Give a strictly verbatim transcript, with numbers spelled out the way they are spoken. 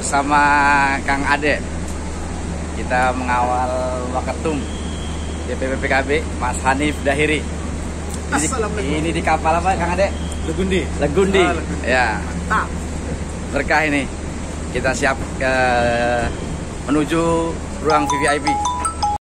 bersama Kang Ade. Kita mengawal Waketum D P P P K B Mas Hanif Dahiri. Ini, ini di kapal apa Kang Ade? Legundi. Legundi. Ah, Legundi. Ya. Mantap. Berkah ini. Kita siap ke menuju ruang V V I P.